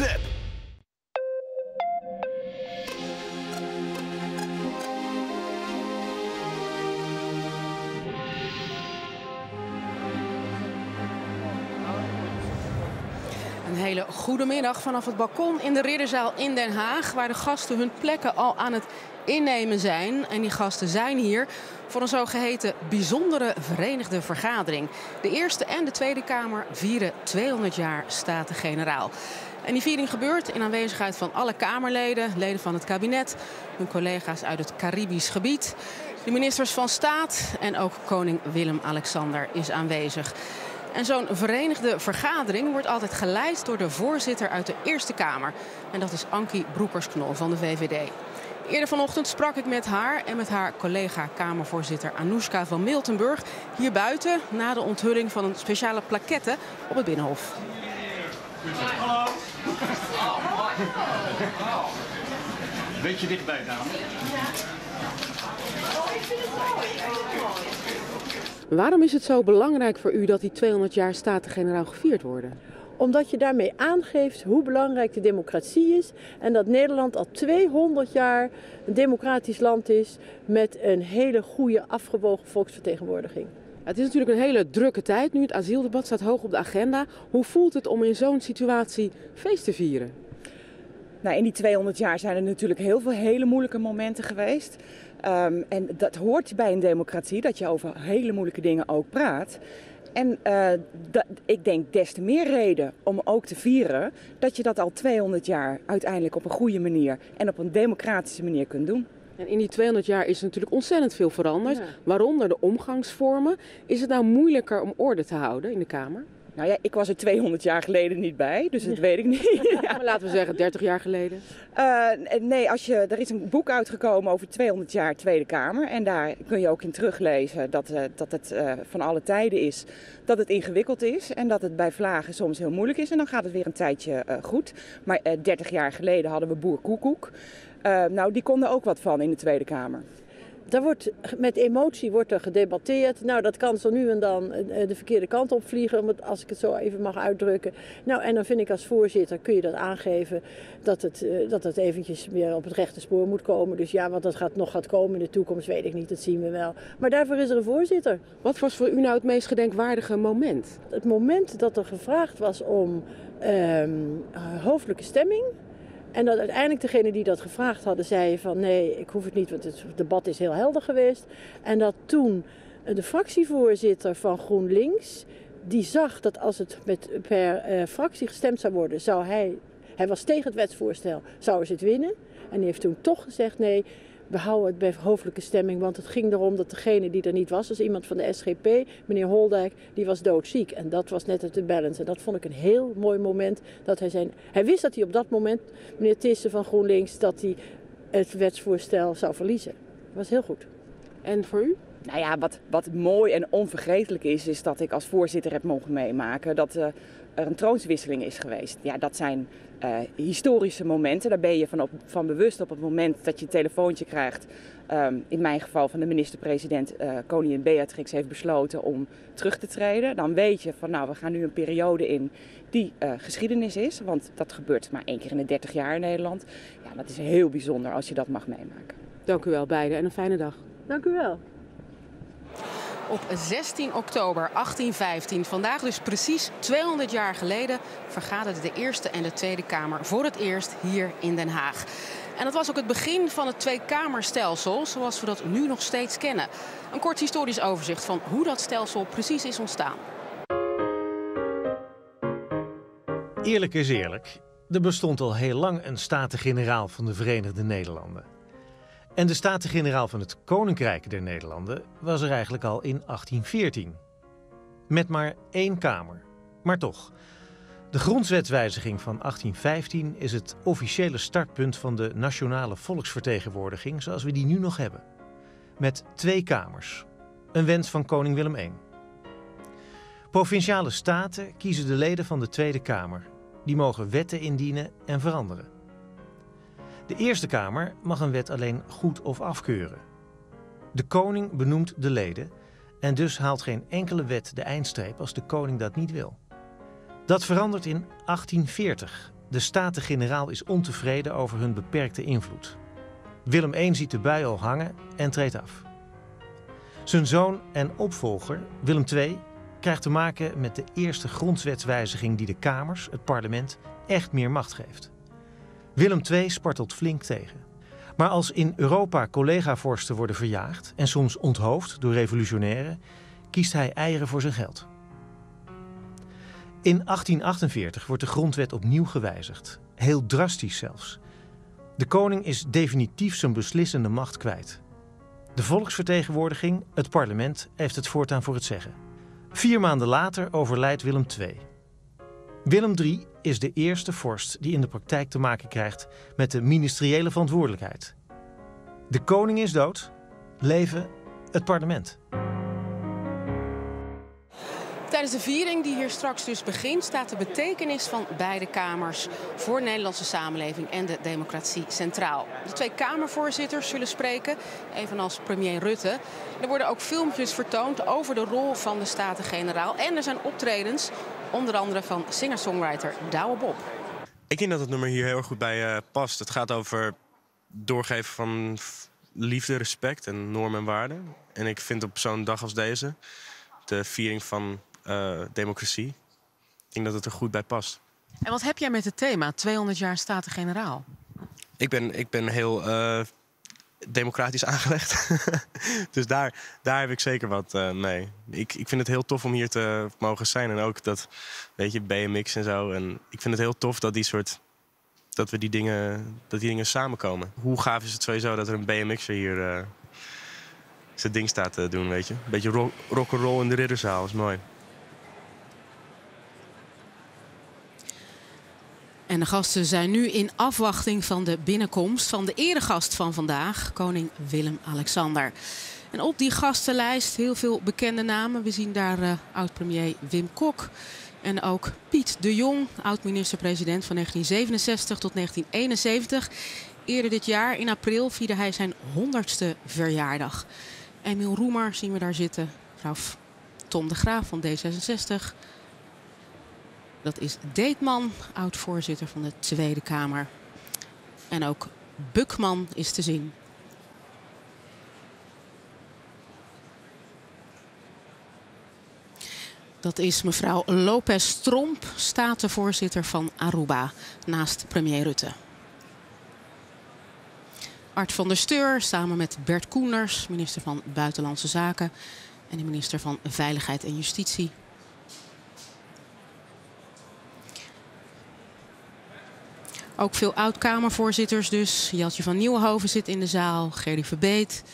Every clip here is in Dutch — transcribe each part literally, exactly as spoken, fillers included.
Zep. Een hele goede middag vanaf het balkon in de Ridderzaal in Den Haag, waar de gasten hun plekken al aan het innemen zijn. En die gasten zijn hier voor een zogeheten bijzondere verenigde vergadering. De Eerste en de Tweede Kamer vieren tweehonderd jaar Staten-Generaal. En die viering gebeurt in aanwezigheid van alle Kamerleden, leden van het kabinet, hun collega's uit het Caribisch gebied, de ministers van Staat en ook koning Willem-Alexander is aanwezig. En zo'n verenigde vergadering wordt altijd geleid door de voorzitter uit de Eerste Kamer. En dat is Ankie Broekers-Knol van de V V D. Eerder vanochtend sprak ik met haar en met haar collega-Kamervoorzitter Anoushka van Miltenburg hier buiten na de onthulling van een speciale plaquette op het Binnenhof. Hallo. Beetje dichtbij, dames. Waarom is het zo belangrijk voor u dat die tweehonderd jaar Staten-Generaal gevierd worden? Omdat je daarmee aangeeft hoe belangrijk de democratie is en dat Nederland al tweehonderd jaar een democratisch land is met een hele goede afgewogen volksvertegenwoordiging. Het is natuurlijk een hele drukke tijd nu. Het asieldebat staat hoog op de agenda. Hoe voelt het om in zo'n situatie feest te vieren? Nou, in die tweehonderd jaar zijn er natuurlijk heel veel hele moeilijke momenten geweest. Um, en dat hoort bij een democratie, dat je over hele moeilijke dingen ook praat. En uh, dat, ik denk des te meer reden om ook te vieren dat je dat al tweehonderd jaar uiteindelijk op een goede manier en op een democratische manier kunt doen. En in die tweehonderd jaar is er natuurlijk ontzettend veel veranderd, ja. Waaronder de omgangsvormen. Is het nou moeilijker om orde te houden in de Kamer? Nou ja, ik was er tweehonderd jaar geleden niet bij, dus dat weet ik niet. Ja. Maar laten we zeggen dertig jaar geleden. Uh, nee, als je, er is een boek uitgekomen over tweehonderd jaar Tweede Kamer. En daar kun je ook in teruglezen dat, uh, dat het uh, van alle tijden is. Dat het ingewikkeld is en dat het bij vlagen soms heel moeilijk is. En dan gaat het weer een tijdje uh, goed. Maar uh, dertig jaar geleden hadden we boer Koekoek. Uh, nou, die konden ook wat van in de Tweede Kamer. Daar wordt, met emotie wordt er gedebatteerd. Nou, dat kan zo nu en dan de verkeerde kant op vliegen, als ik het zo even mag uitdrukken. Nou, en dan vind ik als voorzitter, kun je dat aangeven, dat het, dat het eventjes weer op het rechte spoor moet komen. Dus ja, wat dat gaat, nog gaat komen in de toekomst, weet ik niet, dat zien we wel. Maar daarvoor is er een voorzitter. Wat was voor u nou het meest gedenkwaardige moment? Het moment dat er gevraagd was om uh, hoofdelijke stemming. En dat uiteindelijk degene die dat gevraagd hadden zei van nee, ik hoef het niet, want het debat is heel helder geweest. En dat toen de fractievoorzitter van GroenLinks, die zag dat als het met, per uh, fractie gestemd zou worden, zou hij, hij was tegen het wetsvoorstel, zouden ze het winnen. En die heeft toen toch gezegd nee, we houden het bij hoofdelijke stemming, want het ging erom dat degene die er niet was, dus iemand van de S G P, meneer Holdijk, die was doodziek. En dat was net het balance. En dat vond ik een heel mooi moment. Dat hij, zijn, hij wist dat hij op dat moment, meneer Thyssen van GroenLinks, dat hij het wetsvoorstel zou verliezen. Dat was heel goed. En voor u? Nou ja, wat, wat mooi en onvergetelijk is, is dat ik als voorzitter heb mogen meemaken dat uh, er een troonswisseling is geweest. Ja, dat zijn uh, historische momenten. Daar ben je van, op, van bewust op het moment dat je een telefoontje krijgt. Um, in mijn geval van de minister-president, uh, koningin Beatrix heeft besloten om terug te treden. Dan weet je van nou, we gaan nu een periode in die uh, geschiedenis is. Want dat gebeurt maar één keer in de dertig jaar in Nederland. Ja, dat is heel bijzonder als je dat mag meemaken. Dank u wel beiden en een fijne dag. Dank u wel. Op zestien oktober achttien vijftien, vandaag dus precies tweehonderd jaar geleden, vergaderden de Eerste en de Tweede Kamer voor het eerst hier in Den Haag. En dat was ook het begin van het tweekamerstelsel, zoals we dat nu nog steeds kennen. Een kort historisch overzicht van hoe dat stelsel precies is ontstaan. Eerlijk is eerlijk, er bestond al heel lang een Staten-Generaal van de Verenigde Nederlanden. En de Staten-Generaal van het Koninkrijk der Nederlanden was er eigenlijk al in achttien veertien. Met maar één kamer. Maar toch, de grondwetswijziging van achttien vijftien is het officiële startpunt van de nationale volksvertegenwoordiging zoals we die nu nog hebben. Met twee kamers. Een wens van koning Willem de Eerste. Provinciale staten kiezen de leden van de Tweede Kamer. Die mogen wetten indienen en veranderen. De Eerste Kamer mag een wet alleen goed of afkeuren. De koning benoemt de leden en dus haalt geen enkele wet de eindstreep als de koning dat niet wil. Dat verandert in achttien veertig de Staten-Generaal is ontevreden over hun beperkte invloed. Willem de Eerste ziet de bui al hangen en treedt af. Zijn zoon en opvolger, Willem de Tweede, krijgt te maken met de eerste grondwetswijziging die de Kamers, het parlement, echt meer macht geeft. Willem de Tweede spartelt flink tegen. Maar als in Europa collega-vorsten worden verjaagd en soms onthoofd door revolutionairen, kiest hij eieren voor zijn geld. In achttien achtenveertig wordt de grondwet opnieuw gewijzigd, heel drastisch zelfs. De koning is definitief zijn beslissende macht kwijt. De volksvertegenwoordiging, het parlement, heeft het voortaan voor het zeggen. Vier maanden later overlijdt Willem de Tweede. Willem de Derde is de eerste vorst die in de praktijk te maken krijgt met de ministeriële verantwoordelijkheid. De koning is dood, leven het parlement. Tijdens de viering die hier straks dus begint, staat de betekenis van beide kamers voor de Nederlandse samenleving en de democratie centraal. De twee kamervoorzitters zullen spreken, evenals premier Rutte. Er worden ook filmpjes vertoond over de rol van de Staten-Generaal. En er zijn optredens, onder andere van singer-songwriter Douwe Bob. Ik denk dat het nummer hier heel erg goed bij uh, past. Het gaat over doorgeven van liefde, respect en normen en waarden. En ik vind op zo'n dag als deze, de viering van uh, democratie, ik denk dat het er goed bij past. En wat heb jij met het thema tweehonderd jaar Staten-Generaal? Ik ben, ik ben heel uh, democratisch aangelegd. Dus daar, daar heb ik zeker wat uh, mee. Ik, ik vind het heel tof om hier te mogen zijn. En ook dat, weet je, B M X en zo. En ik vind het heel tof dat die soort, dat we die dingen, dat die dingen samenkomen. Hoe gaaf is het sowieso dat er een B M X'er hier uh, zijn ding staat te doen, weet je. Een beetje rock, rock'n'roll in de ridderzaal, is mooi. En de gasten zijn nu in afwachting van de binnenkomst van de eregast van vandaag, koning Willem-Alexander. En op die gastenlijst heel veel bekende namen. We zien daar uh, oud-premier Wim Kok en ook Piet de Jong, oud-minister-president van negentien zevenenzestig tot negentien eenenzeventig. Eerder dit jaar, in april, vierde hij zijn honderdste verjaardag. Emiel Roemer zien we daar zitten, mevrouw Tom de Graaf van D zesenzestig. Dat is Deetman, oud-voorzitter van de Tweede Kamer. En ook Bukman is te zien. Dat is mevrouw Lopez Tromp, statenvoorzitter van Aruba, naast premier Rutte. Art van der Steur, samen met Bert Koenders, minister van Buitenlandse Zaken en de minister van Veiligheid en Justitie. Ook veel oud-Kamervoorzitters dus. Jeltje van Nieuwenhoven zit in de zaal. Gerdy Verbeet.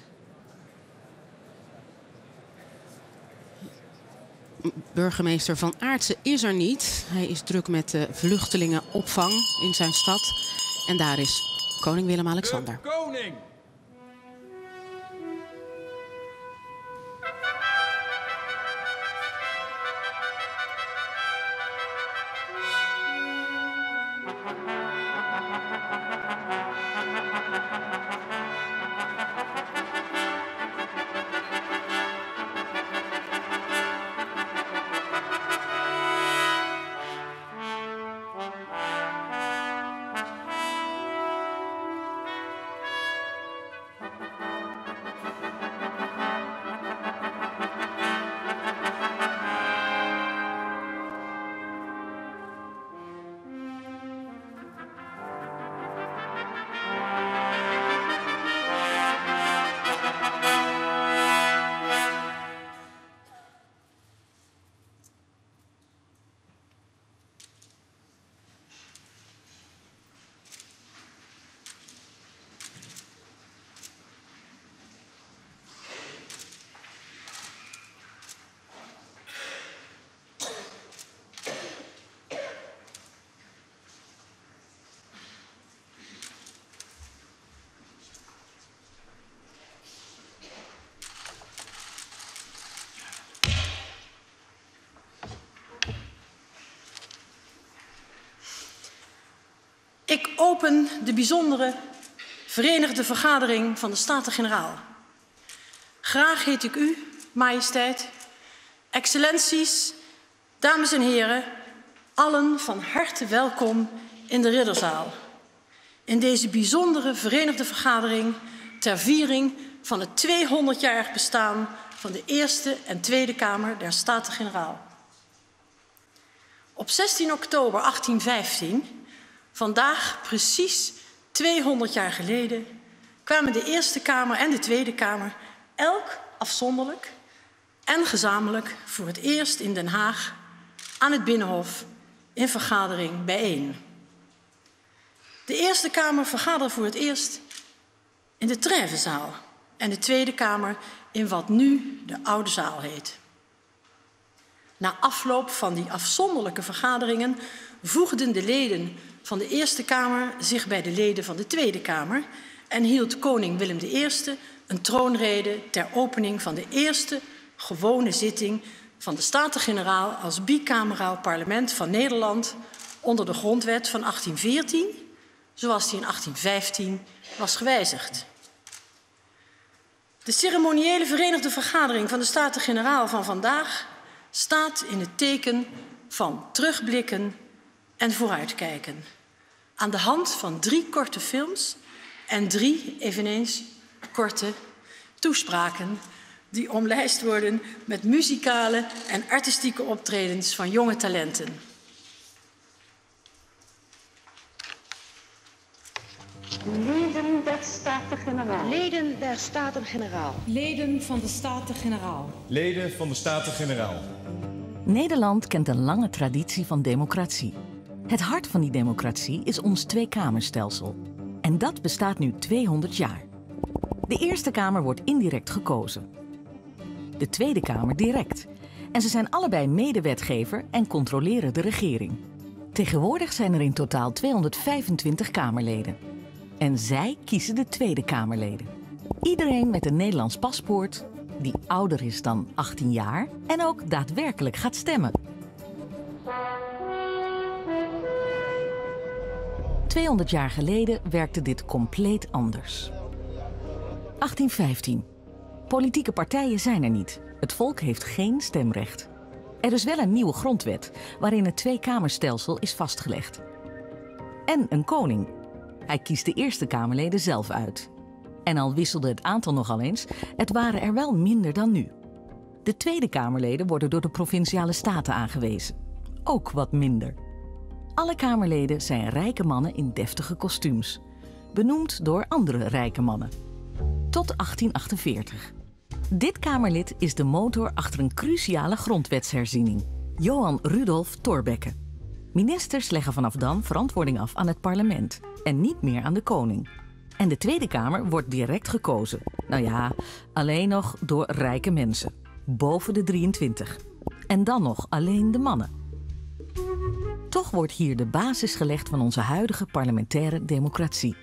Burgemeester Van Aartsen is er niet. Hij is druk met de vluchtelingenopvang in zijn stad. En daar is koning Willem-Alexander. De koning! Ik open de bijzondere Verenigde Vergadering van de Staten-Generaal. Graag heet ik u, majesteit, excellenties, dames en heren, allen van harte welkom in de Ridderzaal. In deze bijzondere Verenigde Vergadering ter viering van het tweehonderdjarig bestaan van de Eerste en Tweede Kamer der Staten-Generaal. Op zestien oktober achttienvijftien, vandaag precies tweehonderd jaar geleden, kwamen de Eerste Kamer en de Tweede Kamer elk afzonderlijk en gezamenlijk voor het eerst in Den Haag aan het Binnenhof in vergadering bijeen. De Eerste Kamer vergaderde voor het eerst in de Trèvezaal en de Tweede Kamer in wat nu de Oude Zaal heet. Na afloop van die afzonderlijke vergaderingen voegden de leden van de Eerste Kamer zich bij de leden van de Tweede Kamer en hield koning Willem de Eerste een troonrede ter opening van de eerste gewone zitting van de Staten-Generaal als bicameraal parlement van Nederland onder de grondwet van achttien veertien, zoals die in achttien vijftien was gewijzigd. De ceremoniële Verenigde Vergadering van de Staten-Generaal van vandaag staat in het teken van terugblikken en vooruitkijken. Aan de hand van drie korte films en drie eveneens korte toespraken die omlijst worden met muzikale en artistieke optredens van jonge talenten. Leden der Staten-Generaal. Leden der Staten-Generaal. Leden van de Staten-Generaal. Leden van de Staten-Generaal. Nederland kent een lange traditie van democratie. Het hart van die democratie is ons tweekamerstelsel. En dat bestaat nu tweehonderd jaar. De Eerste Kamer wordt indirect gekozen. De Tweede Kamer direct. En ze zijn allebei medewetgever en controleren de regering. Tegenwoordig zijn er in totaal tweehonderdvijfentwintig Kamerleden. En zij kiezen de Tweede Kamerleden. Iedereen met een Nederlands paspoort, die ouder is dan achttien jaar en ook daadwerkelijk gaat stemmen. tweehonderd jaar geleden werkte dit compleet anders. achttien vijftien. Politieke partijen zijn er niet. Het volk heeft geen stemrecht. Er is wel een nieuwe grondwet waarin het tweekamerstelsel is vastgelegd. En een koning. Hij kiest de Eerste Kamerleden zelf uit. En al wisselde het aantal nogal eens, het waren er wel minder dan nu. De Tweede Kamerleden worden door de Provinciale Staten aangewezen. Ook wat minder. Alle Kamerleden zijn rijke mannen in deftige kostuums. Benoemd door andere rijke mannen. Tot achttien achtenveertig. Dit Kamerlid is de motor achter een cruciale grondwetsherziening. Johan Rudolf Thorbecke. Ministers leggen vanaf dan verantwoording af aan het parlement. En niet meer aan de koning. En de Tweede Kamer wordt direct gekozen. Nou ja, alleen nog door rijke mensen. Boven de drieëntwintig. En dan nog alleen de mannen. Toch wordt hier de basis gelegd van onze huidige parlementaire democratie.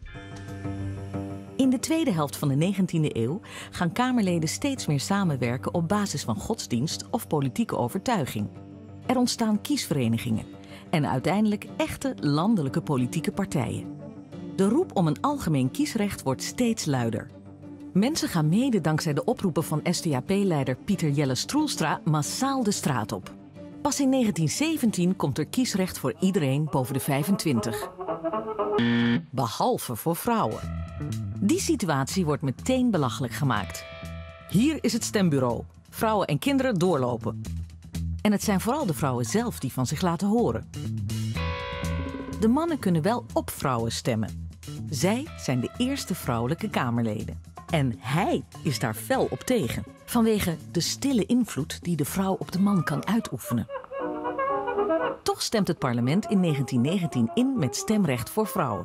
In de tweede helft van de negentiende eeuw gaan Kamerleden steeds meer samenwerken op basis van godsdienst of politieke overtuiging. Er ontstaan kiesverenigingen en uiteindelijk echte landelijke politieke partijen. De roep om een algemeen kiesrecht wordt steeds luider. Mensen gaan mede dankzij de oproepen van S D A P-leider Pieter Jelle Stroelstra massaal de straat op. Pas in negentien zeventien komt er kiesrecht voor iedereen boven de vijfentwintig. Behalve voor vrouwen. Die situatie wordt meteen belachelijk gemaakt. Hier is het stembureau. Vrouwen en kinderen doorlopen. En het zijn vooral de vrouwen zelf die van zich laten horen. De mannen kunnen wel op vrouwen stemmen. Zij zijn de eerste vrouwelijke Kamerleden. En hij is daar fel op tegen. Vanwege de stille invloed die de vrouw op de man kan uitoefenen. Toch stemt het parlement in negentien negentien in met stemrecht voor vrouwen.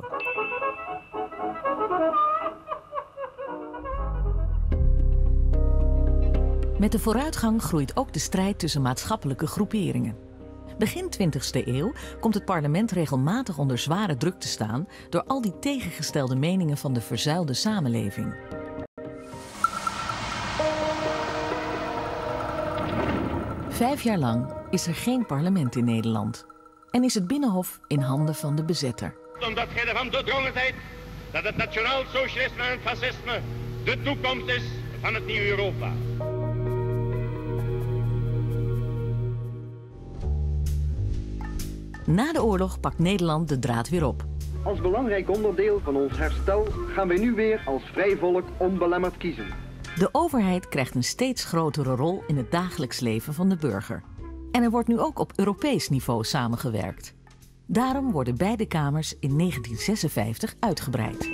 Met de vooruitgang groeit ook de strijd tussen maatschappelijke groeperingen. Begin twintigste eeuw komt het parlement regelmatig onder zware druk te staan door al die tegengestelde meningen van de verzuilde samenleving. Vijf jaar lang is er geen parlement in Nederland en is het Binnenhof in handen van de bezetter. Omdat gij ervan doordrongen zijt dat het nationaal socialisme en het fascisme de toekomst is van het nieuwe Europa. Na de oorlog pakt Nederland de draad weer op. Als belangrijk onderdeel van ons herstel gaan wij nu weer als vrij volk onbelemmerd kiezen. De overheid krijgt een steeds grotere rol in het dagelijks leven van de burger. En er wordt nu ook op Europees niveau samengewerkt. Daarom worden beide kamers in negentien zesenvijftig uitgebreid.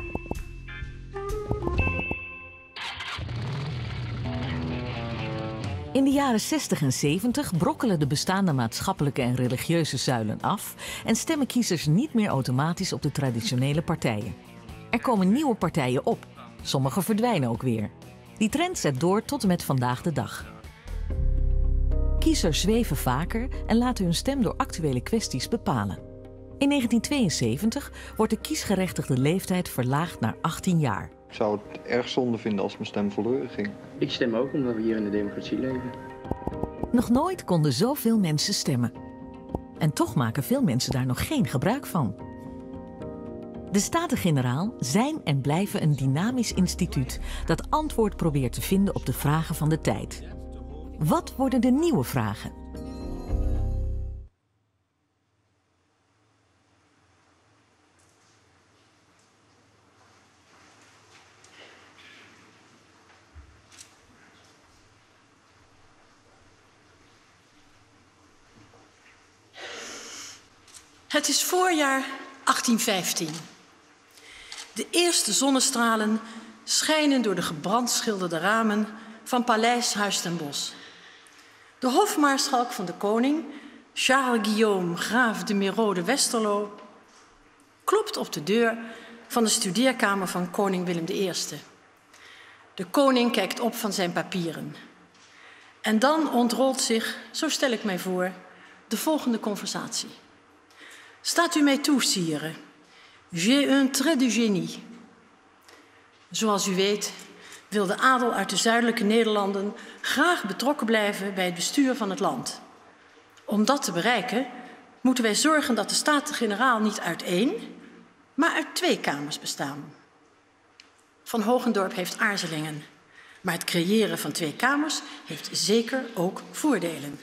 In de jaren zestig en zeventig brokkelen de bestaande maatschappelijke en religieuze zuilen af en stemmen kiezers niet meer automatisch op de traditionele partijen. Er komen nieuwe partijen op, sommige verdwijnen ook weer. Die trend zet door tot en met vandaag de dag. Kiezers zweven vaker en laten hun stem door actuele kwesties bepalen. In negentien tweeënzeventig wordt de kiesgerechtigde leeftijd verlaagd naar achttien jaar. Ik zou het erg zonde vinden als mijn stem verloren ging. Ik stem ook omdat we hier in de democratie leven. Nog nooit konden zoveel mensen stemmen. En toch maken veel mensen daar nog geen gebruik van. De Staten-Generaal zijn en blijven een dynamisch instituut dat antwoord probeert te vinden op de vragen van de tijd. Wat worden de nieuwe vragen? Het is voorjaar achttien vijftien. De eerste zonnestralen schijnen door de gebrandschilderde ramen van Paleis Huis ten Bosch. De hofmaarschalk van de koning, Charles Guillaume Graaf de Miraut de Westerlo, klopt op de deur van de studeerkamer van koning Willem de Eerste. De koning kijkt op van zijn papieren. En dan ontrolt zich, zo stel ik mij voor, de volgende conversatie. Staat u mij toe, sire. J'ai un trait de génie. Zoals u weet wil de adel uit de zuidelijke Nederlanden graag betrokken blijven bij het bestuur van het land. Om dat te bereiken moeten wij zorgen dat de Staten-Generaal niet uit één, maar uit twee kamers bestaan. Van Hogendorp heeft aarzelingen, maar het creëren van twee kamers heeft zeker ook voordelen.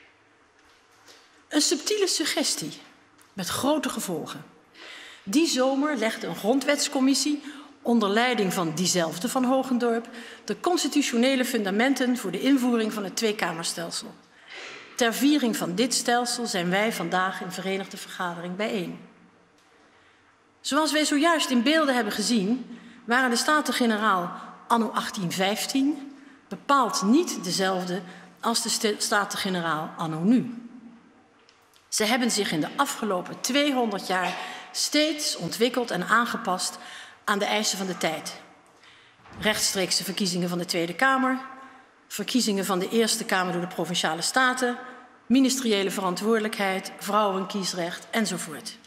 Een subtiele suggestie met grote gevolgen. Die zomer legde een grondwetscommissie onder leiding van diezelfde Van Hogendorp de constitutionele fundamenten voor de invoering van het tweekamerstelsel. Ter viering van dit stelsel zijn wij vandaag in Verenigde Vergadering bijeen. Zoals wij zojuist in beelden hebben gezien, waren de Staten-Generaal anno achttien vijftien bepaald niet dezelfde als de Staten-Generaal anno nu. Ze hebben zich in de afgelopen tweehonderd jaar steeds ontwikkeld en aangepast aan de eisen van de tijd. Rechtstreekse verkiezingen van de Tweede Kamer, verkiezingen van de Eerste Kamer door de Provinciale Staten, ministeriële verantwoordelijkheid, vrouwenkiesrecht enzovoort.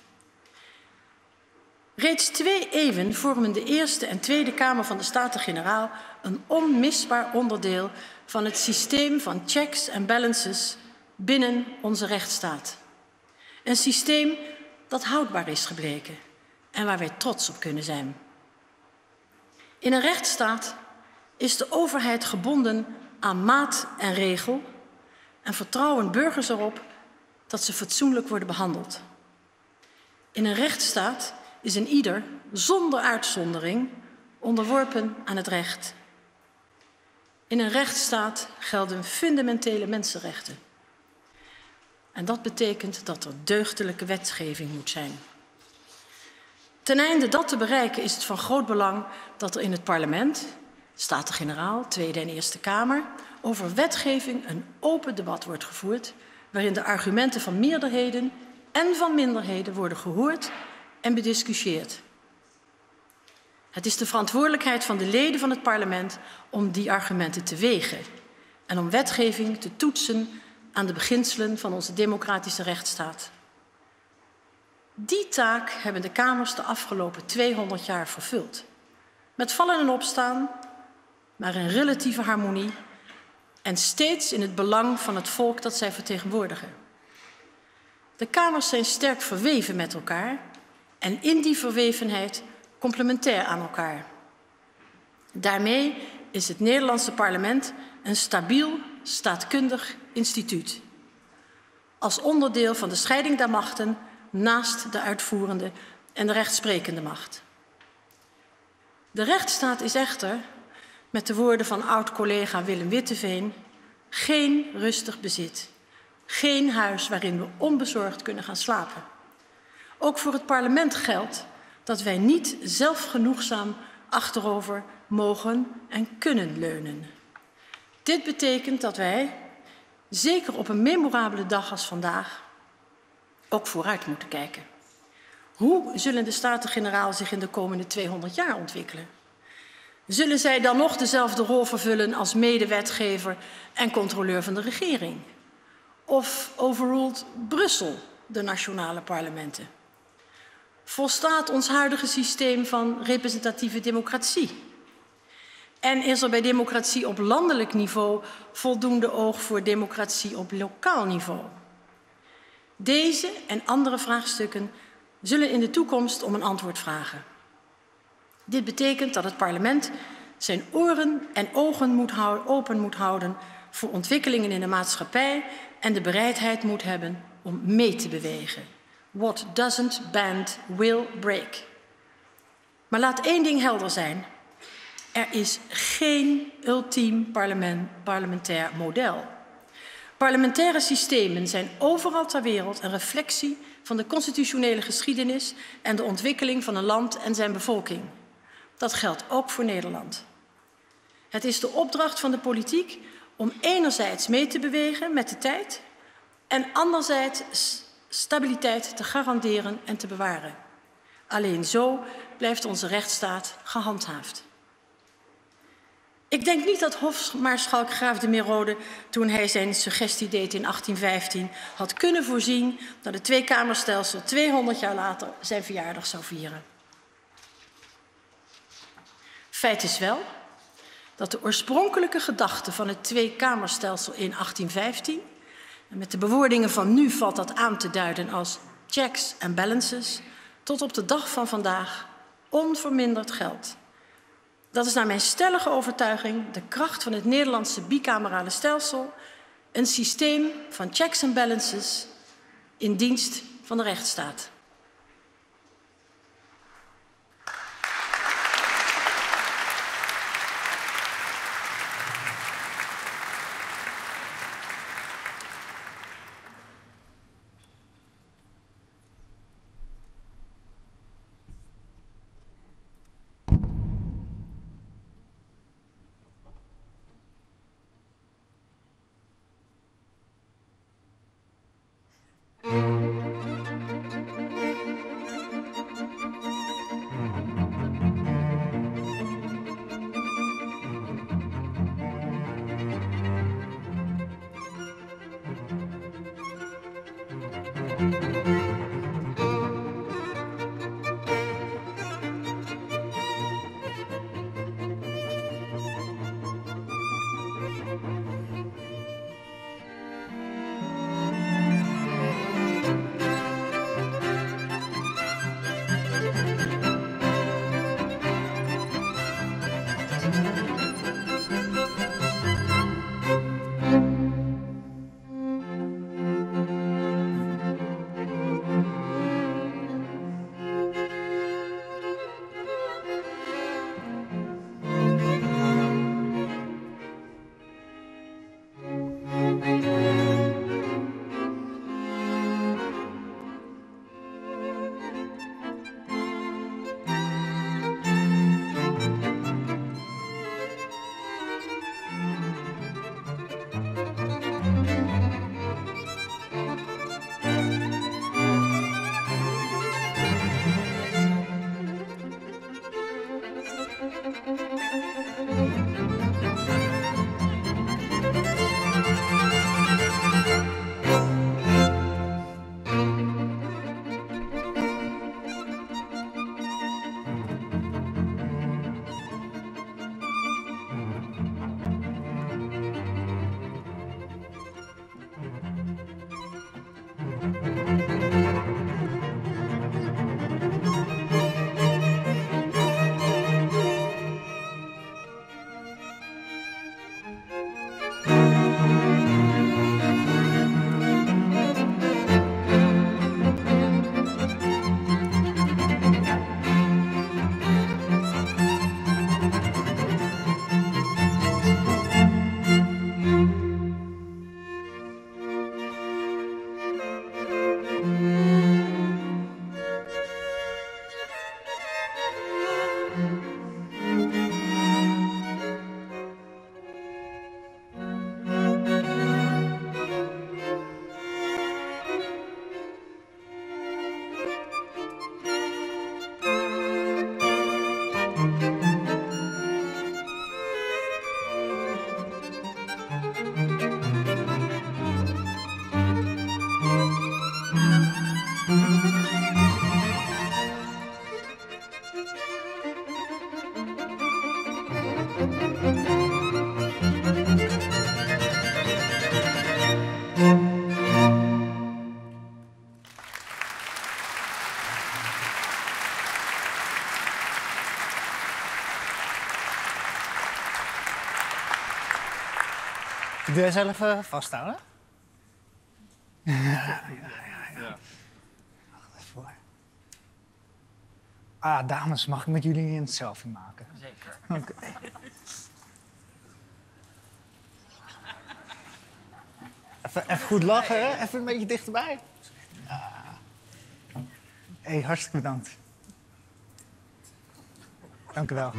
Reeds twee eeuwen vormen de Eerste en Tweede Kamer van de Staten-Generaal een onmisbaar onderdeel van het systeem van checks en balances binnen onze rechtsstaat. Een systeem dat houdbaar is gebleken en waar wij trots op kunnen zijn. In een rechtsstaat is de overheid gebonden aan maat en regel en vertrouwen burgers erop dat ze fatsoenlijk worden behandeld. In een rechtsstaat is een ieder zonder uitzondering onderworpen aan het recht. In een rechtsstaat gelden fundamentele mensenrechten. En dat betekent dat er deugdelijke wetgeving moet zijn. Ten einde dat te bereiken is het van groot belang dat er in het parlement, Staten-Generaal, Tweede en Eerste Kamer, over wetgeving een open debat wordt gevoerd, waarin de argumenten van meerderheden en van minderheden worden gehoord en bediscussieerd. Het is de verantwoordelijkheid van de leden van het parlement om die argumenten te wegen en om wetgeving te toetsen aan de beginselen van onze democratische rechtsstaat. Die taak hebben de kamers de afgelopen tweehonderd jaar vervuld. Met vallen en opstaan, maar in relatieve harmonie en steeds in het belang van het volk dat zij vertegenwoordigen. De kamers zijn sterk verweven met elkaar en in die verwevenheid complementair aan elkaar. Daarmee is het Nederlandse parlement een stabiel, staatkundig instituut. als onderdeel van de scheiding der machten naast de uitvoerende en de rechtsprekende macht. De rechtsstaat is echter, met de woorden van oud-collega Willem Witteveen, geen rustig bezit. Geen huis waarin we onbezorgd kunnen gaan slapen. Ook voor het parlement geldt dat wij niet zelfgenoegzaam achterover mogen en kunnen leunen. Dit betekent dat wij, zeker op een memorabele dag als vandaag, ook vooruit moeten kijken. Hoe zullen de Staten-Generaal zich in de komende tweehonderd jaar ontwikkelen? Zullen zij dan nog dezelfde rol vervullen als medewetgever en controleur van de regering? Of overruled Brussel de nationale parlementen? Volstaat ons huidige systeem van representatieve democratie? En is er bij democratie op landelijk niveau voldoende oog voor democratie op lokaal niveau? Deze en andere vraagstukken zullen in de toekomst om een antwoord vragen. Dit betekent dat het parlement zijn oren en ogen moet houden, open moet houden voor ontwikkelingen in de maatschappij en de bereidheid moet hebben om mee te bewegen. What doesn't bend will break. Maar laat één ding helder zijn. Er is geen ultiem parlement, parlementair model. Parlementaire systemen zijn overal ter wereld een reflectie van de constitutionele geschiedenis en de ontwikkeling van een land en zijn bevolking. Dat geldt ook voor Nederland. Het is de opdracht van de politiek om enerzijds mee te bewegen met de tijd en anderzijds stabiliteit te garanderen en te bewaren. Alleen zo blijft onze rechtsstaat gehandhaafd. Ik denk niet dat hofmaarschalk Graaf de Merode, toen hij zijn suggestie deed in achttien vijftien, had kunnen voorzien dat het tweekamerstelsel tweehonderd jaar later zijn verjaardag zou vieren. Feit is wel dat de oorspronkelijke gedachte van het tweekamerstelsel in achttien vijftien, en met de bewoordingen van nu valt dat aan te duiden als checks and balances, tot op de dag van vandaag onverminderd geldt. Dat is naar mijn stellige overtuiging de kracht van het Nederlandse bicamerale stelsel, een systeem van checks and balances in dienst van de rechtsstaat. Doe jij zelf uh, vasthouden? Ja, ja, ja. ja. Wacht even hoor. Ah, dames, mag ik met jullie een selfie maken? Zeker. Oké. Okay. Even, even goed lachen, hè? Even een beetje dichterbij. Ja. Hé, hey, hartstikke bedankt. Dank u wel.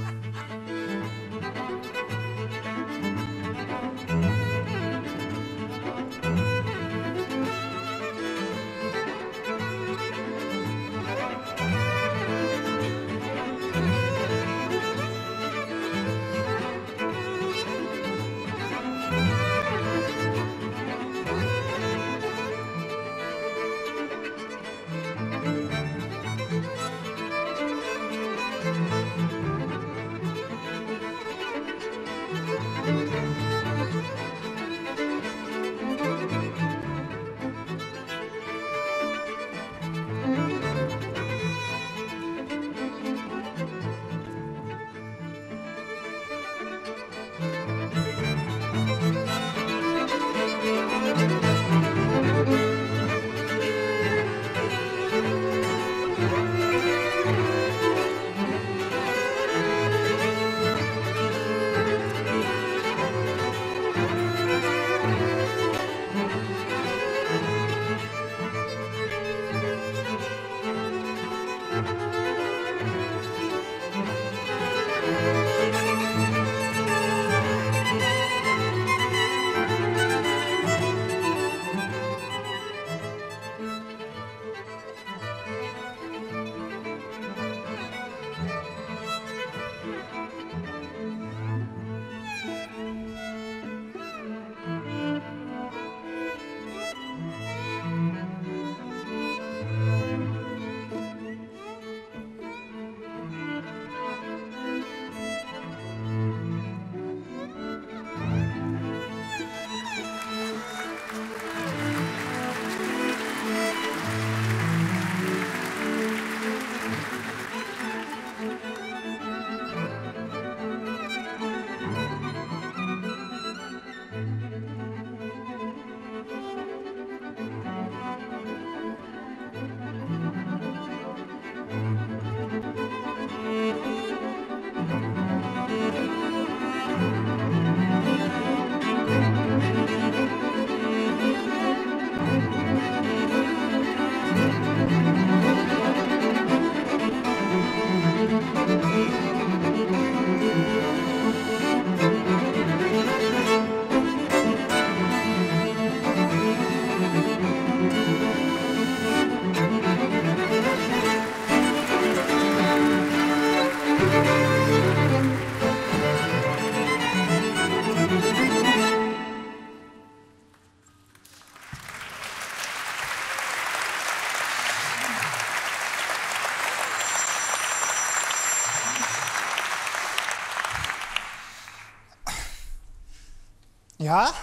Ja?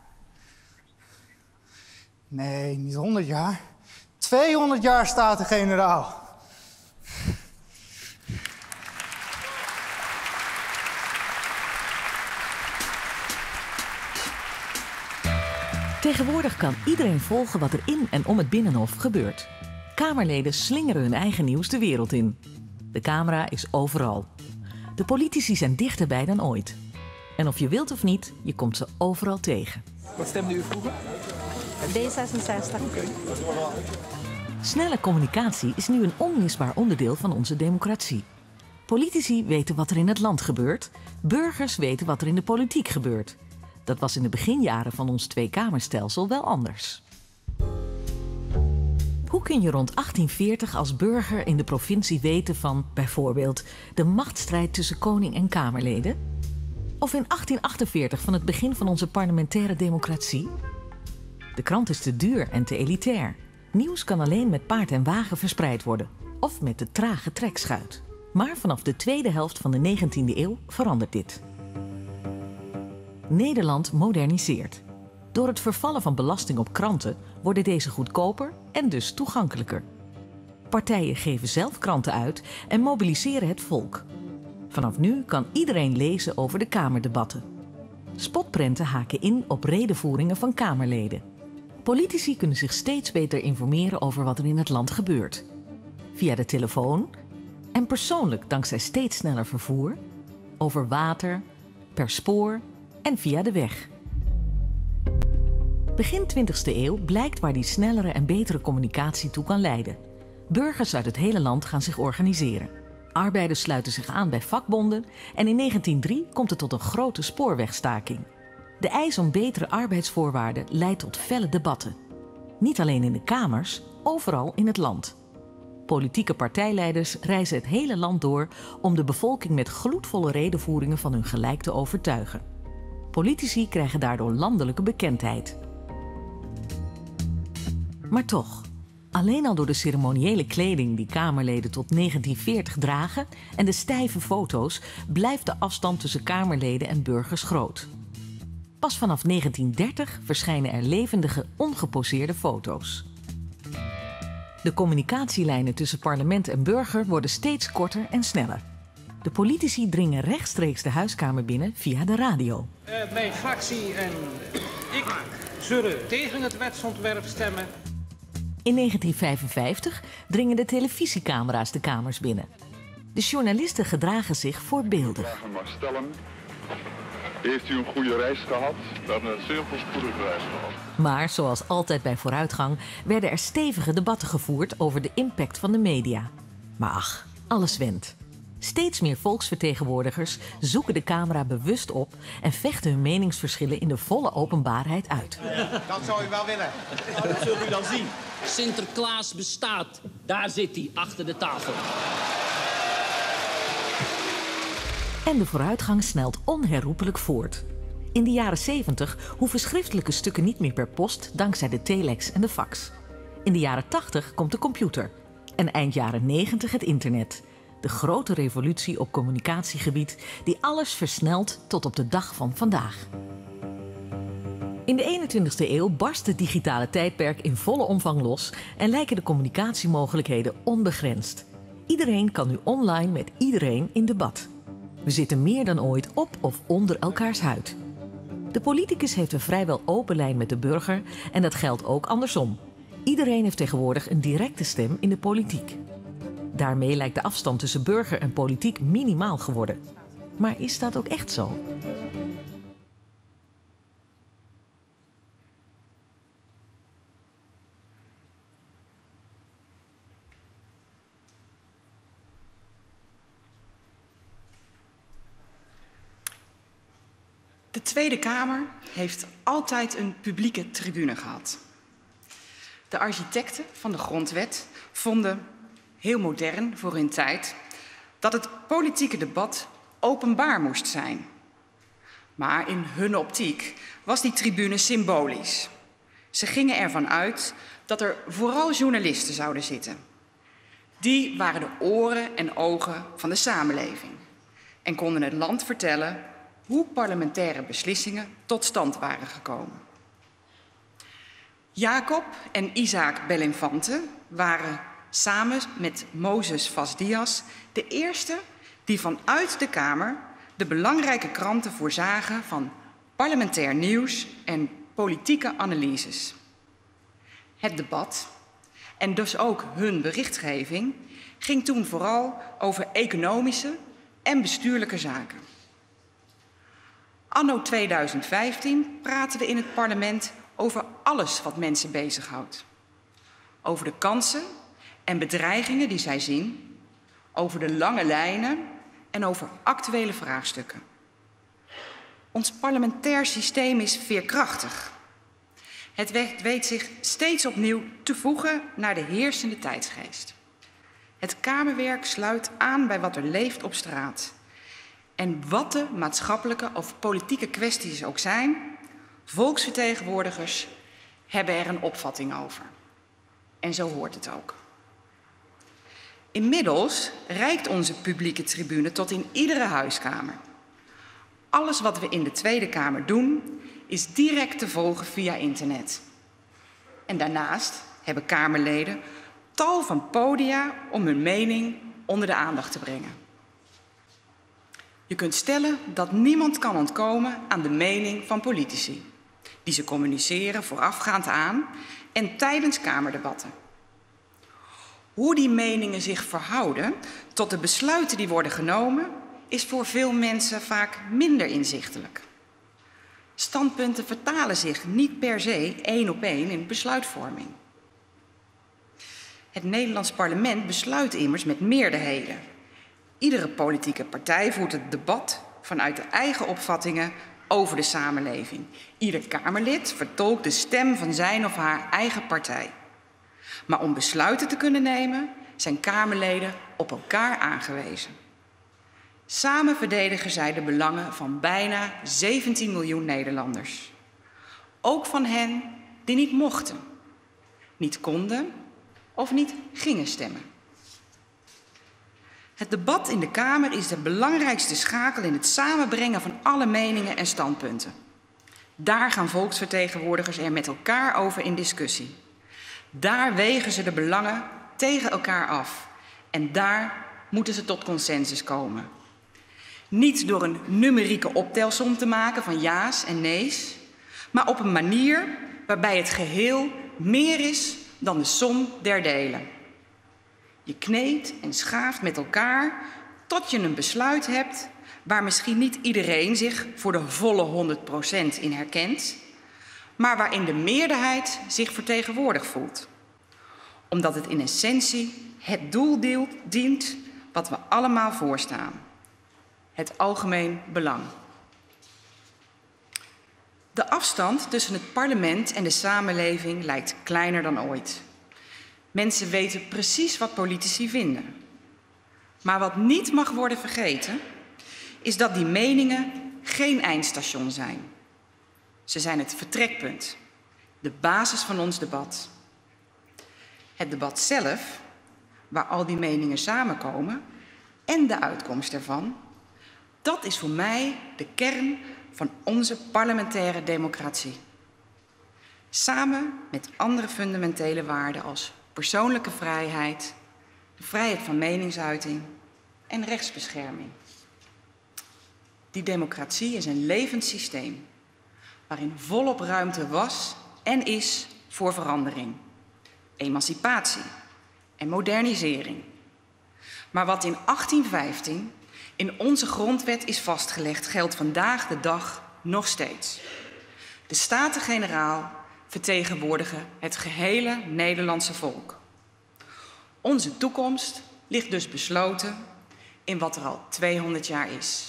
Nee, niet honderd jaar. tweehonderd jaar Staten-Generaal. Tegenwoordig kan iedereen volgen wat er in en om het Binnenhof gebeurt. Kamerleden slingeren hun eigen nieuws de wereld in. De camera is overal. De politici zijn dichterbij dan ooit. En of je wilt of niet, je komt ze overal tegen. Wat stemde u vroeger? D zesenzestig. Okay. Snelle communicatie is nu een onmisbaar onderdeel van onze democratie. Politici weten wat er in het land gebeurt. Burgers weten wat er in de politiek gebeurt. Dat was in de beginjaren van ons tweekamerstelsel wel anders. Hoe kun je rond achttien veertig als burger in de provincie weten van bijvoorbeeld de machtsstrijd tussen koning en kamerleden? Of in achttien achtenveertig van het begin van onze parlementaire democratie? De krant is te duur en te elitair. Nieuws kan alleen met paard en wagen verspreid worden. Of met de trage trekschuit. Maar vanaf de tweede helft van de negentiende eeuw verandert dit. Nederland moderniseert. Door het vervallen van belasting op kranten worden deze goedkoper en dus toegankelijker. Partijen geven zelf kranten uit en mobiliseren het volk. Vanaf nu kan iedereen lezen over de Kamerdebatten. Spotprenten haken in op redevoeringen van Kamerleden. Politici kunnen zich steeds beter informeren over wat er in het land gebeurt. Via de telefoon en persoonlijk dankzij steeds sneller vervoer, over water, per spoor en via de weg. Begin twintigste eeuw blijkt waar die snellere en betere communicatie toe kan leiden. Burgers uit het hele land gaan zich organiseren. Arbeiders sluiten zich aan bij vakbonden en in negentien drie komt het tot een grote spoorwegstaking. De eis om betere arbeidsvoorwaarden leidt tot felle debatten. Niet alleen in de kamers, overal in het land. Politieke partijleiders reizen het hele land door om de bevolking met gloedvolle redevoeringen van hun gelijk te overtuigen. Politici krijgen daardoor landelijke bekendheid. Maar toch, alleen al door de ceremoniële kleding die Kamerleden tot negentien veertig dragen en de stijve foto's blijft de afstand tussen Kamerleden en burgers groot. Pas vanaf negentien dertig verschijnen er levendige, ongeposeerde foto's. De communicatielijnen tussen parlement en burger worden steeds korter en sneller. De politici dringen rechtstreeks de huiskamer binnen via de radio. Uh, mijn fractie en ik zullen tegen het wetsontwerp stemmen. In negentien vijfenvijftig dringen de televisiecamera's de kamers binnen. De journalisten gedragen zich voorbeeldig. Heeft u een goede reis gehad? We hebben een zeer voorspoedige reis gehad. Maar zoals altijd bij vooruitgang werden er stevige debatten gevoerd over de impact van de media. Maar ach, alles wendt. Steeds meer volksvertegenwoordigers zoeken de camera bewust op en vechten hun meningsverschillen in de volle openbaarheid uit. Dat zou u wel willen. Nou, dat zult u dan zien. Sinterklaas bestaat. Daar zit hij, achter de tafel. En de vooruitgang snelt onherroepelijk voort. In de jaren zeventig hoeven schriftelijke stukken niet meer per post dankzij de telex en de fax. In de jaren tachtig komt de computer. En eind jaren negentig het internet. De grote revolutie op communicatiegebied die alles versnelt tot op de dag van vandaag. In de eenentwintigste eeuw barst het digitale tijdperk in volle omvang los en lijken de communicatiemogelijkheden onbegrensd. Iedereen kan nu online met iedereen in debat. We zitten meer dan ooit op of onder elkaars huid. De politicus heeft een vrijwel open lijn met de burger en dat geldt ook andersom. Iedereen heeft tegenwoordig een directe stem in de politiek. Daarmee lijkt de afstand tussen burger en politiek minimaal geworden. Maar is dat ook echt zo? De Tweede Kamer heeft altijd een publieke tribune gehad. De architecten van de grondwet vonden, heel modern voor hun tijd, dat het politieke debat openbaar moest zijn. Maar in hun optiek was die tribune symbolisch. Ze gingen ervan uit dat er vooral journalisten zouden zitten. Die waren de oren en ogen van de samenleving en konden het land vertellen hoe parlementaire beslissingen tot stand waren gekomen. Jacob en Isaac Belinfante waren samen met Mozes Vaz Diaz de eerste die vanuit de Kamer de belangrijke kranten voorzagen van parlementair nieuws en politieke analyses. Het debat, en dus ook hun berichtgeving, ging toen vooral over economische en bestuurlijke zaken. Anno tweeduizend vijftien praten we in het parlement over alles wat mensen bezighoudt. Over de kansen en bedreigingen die zij zien, over de lange lijnen en over actuele vraagstukken. Ons parlementair systeem is veerkrachtig. Het weet zich steeds opnieuw te voegen naar de heersende tijdsgeest. Het Kamerwerk sluit aan bij wat er leeft op straat. En wat de maatschappelijke of politieke kwesties ook zijn, volksvertegenwoordigers hebben er een opvatting over. En zo hoort het ook. Inmiddels reikt onze publieke tribune tot in iedere huiskamer. Alles wat we in de Tweede Kamer doen, is direct te volgen via internet. En daarnaast hebben Kamerleden tal van podia om hun mening onder de aandacht te brengen. Je kunt stellen dat niemand kan ontkomen aan de mening van politici, die ze communiceren voorafgaand aan en tijdens Kamerdebatten. Hoe die meningen zich verhouden tot de besluiten die worden genomen, is voor veel mensen vaak minder inzichtelijk. Standpunten vertalen zich niet per se één op één in besluitvorming. Het Nederlands parlement besluit immers met meerderheden. Iedere politieke partij voert het debat vanuit de eigen opvattingen over de samenleving. Ieder Kamerlid vertolkt de stem van zijn of haar eigen partij. Maar om besluiten te kunnen nemen, zijn Kamerleden op elkaar aangewezen. Samen verdedigen zij de belangen van bijna zeventien miljoen Nederlanders. Ook van hen die niet mochten, niet konden of niet gingen stemmen. Het debat in de Kamer is de belangrijkste schakel in het samenbrengen van alle meningen en standpunten. Daar gaan volksvertegenwoordigers er met elkaar over in discussie. Daar wegen ze de belangen tegen elkaar af. En daar moeten ze tot consensus komen. Niet door een numerieke optelsom te maken van ja's en nee's, maar op een manier waarbij het geheel meer is dan de som der delen. Je kneedt en schaaft met elkaar tot je een besluit hebt waar misschien niet iedereen zich voor de volle honderd procent in herkent, maar waarin de meerderheid zich vertegenwoordigd voelt. Omdat het in essentie het doel dient wat we allemaal voorstaan. Het algemeen belang. De afstand tussen het parlement en de samenleving lijkt kleiner dan ooit. Mensen weten precies wat politici vinden. Maar wat niet mag worden vergeten, is dat die meningen geen eindstation zijn. Ze zijn het vertrekpunt, de basis van ons debat. Het debat zelf, waar al die meningen samenkomen, en de uitkomst ervan, dat is voor mij de kern van onze parlementaire democratie. Samen met andere fundamentele waarden als persoonlijke vrijheid, de vrijheid van meningsuiting en rechtsbescherming. Die democratie is een levend systeem, waarin volop ruimte was en is voor verandering, emancipatie en modernisering. Maar wat in achttien vijftien in onze grondwet is vastgelegd, geldt vandaag de dag nog steeds. De Staten-Generaal vertegenwoordigen het gehele Nederlandse volk. Onze toekomst ligt dus besloten in wat er al tweehonderd jaar is.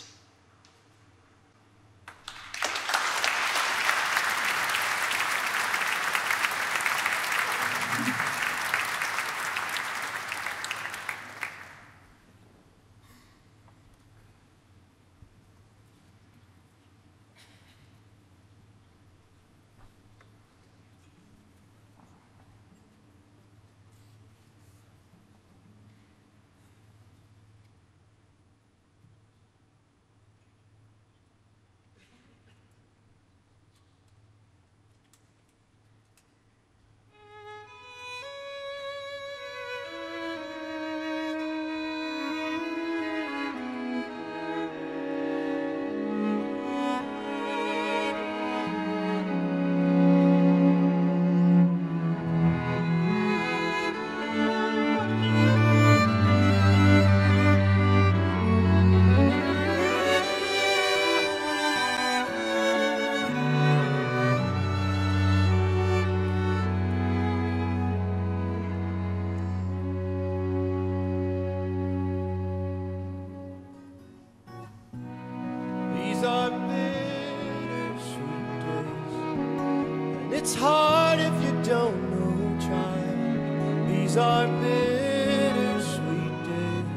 It's hard if you don't know, child. These are bittersweet days.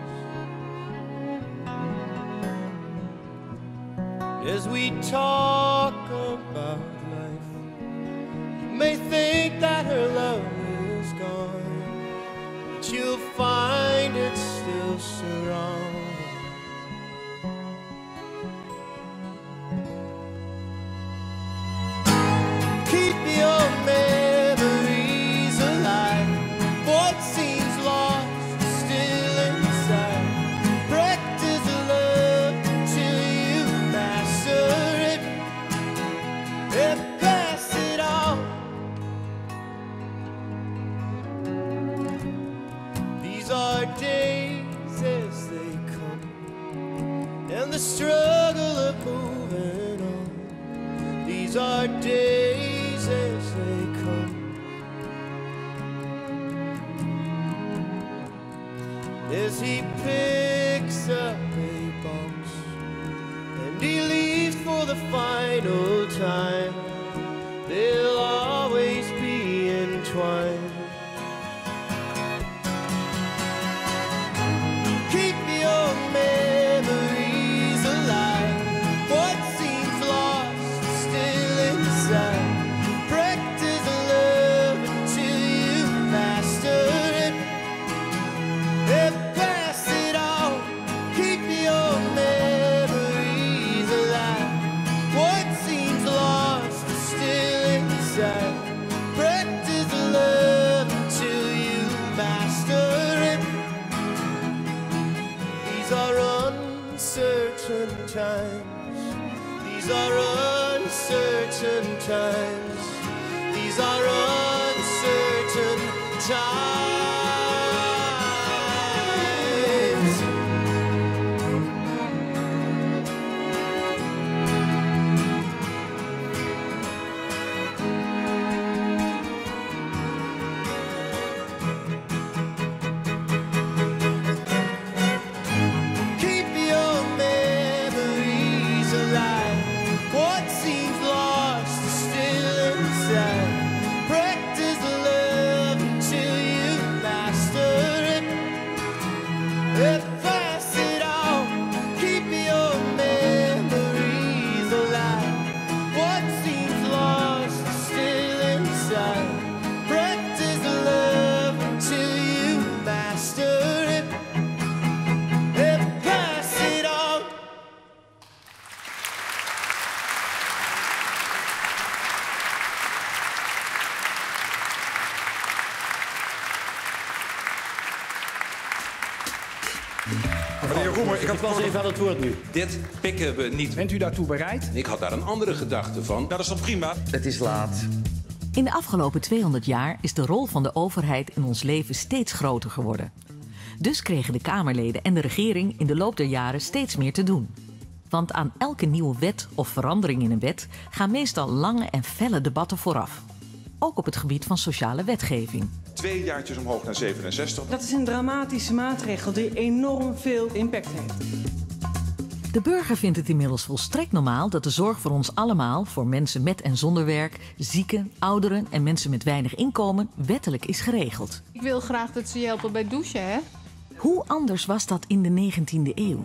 As we talk about life, you may think that her love is gone, but you'll find it still surrounds. struggle of moving on. These are days as they come. As he picks up a box and he leaves for the final time, they'll always be entwined. Keep your memories alive. What seems lost is still inside. Practice love until you master it. And pass it on. Keep your memories alive. What seems lost is still inside. Practice love until you master it. These are uncertain times. These are uncertain times. These are uncertain times. Keep your memories alive. What seems lost is still inside. Practice love until you master it. And pass it on. Keep your memories alive. What seems lost is still inside. Practice love until you master it. And pass it on. Meneer Roemer, ik had was even aan het woord nu. Dit pikken we niet. Bent u daartoe bereid? Ik had daar een andere gedachte van. Nou, dat is toch prima? Het is laat. In de afgelopen tweehonderd jaar is de rol van de overheid in ons leven steeds groter geworden. Dus kregen de Kamerleden en de regering in de loop der jaren steeds meer te doen. Want aan elke nieuwe wet of verandering in een wet gaan meestal lange en felle debatten vooraf. Ook op het gebied van sociale wetgeving. Twee jaartjes omhoog naar zevenenzestig. Dat is een dramatische maatregel die enorm veel impact heeft. De burger vindt het inmiddels volstrekt normaal dat de zorg voor ons allemaal, voor mensen met en zonder werk, zieken, ouderen en mensen met weinig inkomen, wettelijk is geregeld. Ik wil graag dat ze je helpen bij douchen, hè? Hoe anders was dat in de negentiende eeuw?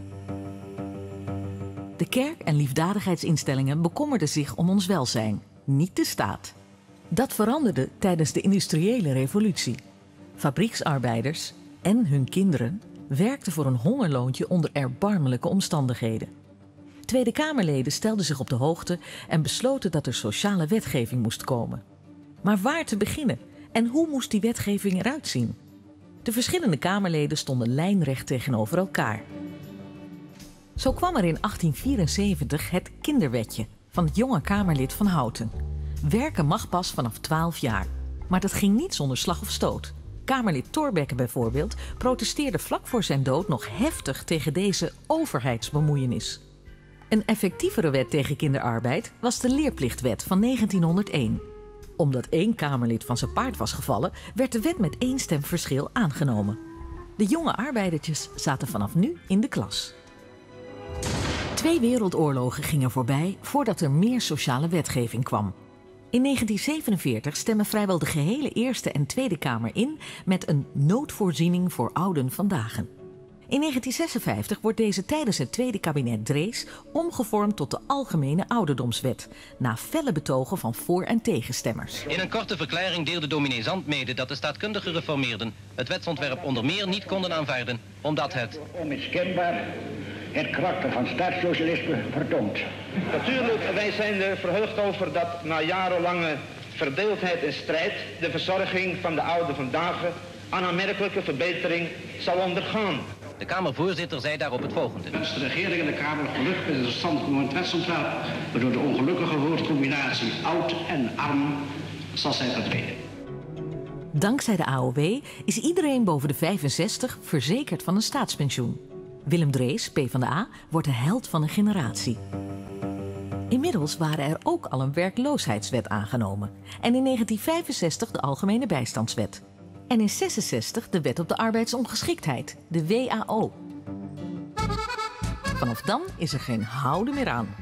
De kerk en liefdadigheidsinstellingen bekommerden zich om ons welzijn, niet de staat. Dat veranderde tijdens de industriële revolutie. Fabrieksarbeiders en hun kinderen werkten voor een hongerloontje onder erbarmelijke omstandigheden. Tweede Kamerleden stelden zich op de hoogte en besloten dat er sociale wetgeving moest komen. Maar waar te beginnen en hoe moest die wetgeving eruit zien? De verschillende Kamerleden stonden lijnrecht tegenover elkaar. Zo kwam er in achttien vierenzeventig het kinderwetje van het jonge Kamerlid Van Houten. Werken mag pas vanaf twaalf jaar. Maar dat ging niet zonder slag of stoot. Kamerlid Thorbecke bijvoorbeeld protesteerde vlak voor zijn dood nog heftig tegen deze overheidsbemoeienis. Een effectievere wet tegen kinderarbeid was de leerplichtwet van negentienhonderdéén. Omdat één Kamerlid van zijn paard was gevallen, werd de wet met één stem verschil aangenomen. De jonge arbeidertjes zaten vanaf nu in de klas. Twee wereldoorlogen gingen voorbij voordat er meer sociale wetgeving kwam. In negentien zevenenveertig stemmen vrijwel de gehele Eerste en Tweede Kamer in met een noodvoorziening voor ouden vandaag. In negentien zesenvijftig wordt deze tijdens het tweede kabinet Drees omgevormd tot de Algemene Ouderdomswet, na felle betogen van voor- en tegenstemmers. In een korte verklaring deelde dominee Zand mede dat de staatkundige gereformeerden het wetsontwerp onder meer niet konden aanvaarden, omdat het onmiskenbaar het karakter van staatssocialisme vertoont. Natuurlijk, wij zijn er verheugd over dat na jarenlange verdeeldheid en strijd de verzorging van de ouden vandaag een aanmerkelijke verbetering zal ondergaan. De Kamervoorzitter zei daarop het volgende. Als de regering en de Kamer gelukkig met het stand van het wetsontwerp, waardoor de ongelukkige woordcombinatie oud en arm zal zijn verdwenen. Dankzij de A O W is iedereen boven de vijfenzestig verzekerd van een staatspensioen. Willem Drees, PvdA, wordt de held van een generatie. Inmiddels waren er ook al een werkloosheidswet aangenomen. En in negentien vijfenzestig de Algemene Bijstandswet. En in zesenzestig de Wet op de Arbeidsongeschiktheid, de W A O. Vanaf dan is er geen houden meer aan.